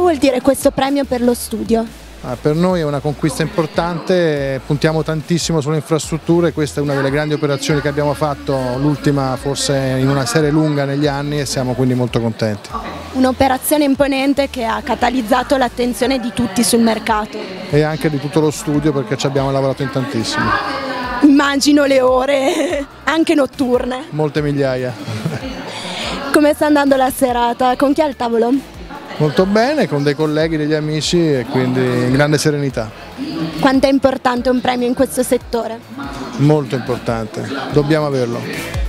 vuol dire questo premio per lo studio? Per noi è una conquista importante, puntiamo tantissimo sulle infrastrutture, questa è una delle grandi operazioni che abbiamo fatto, l'ultima forse in una serie lunga negli anni, e siamo quindi molto contenti. Un'operazione imponente che ha catalizzato l'attenzione di tutti sul mercato. E anche di tutto lo studio, perché ci abbiamo lavorato in tantissimo. Immagino le ore anche notturne. Molte migliaia. Come sta andando la serata? Con chi è al tavolo? Molto bene, con dei colleghi, degli amici, e quindi in grande serenità. Quanto è importante un premio in questo settore? Molto importante, dobbiamo averlo.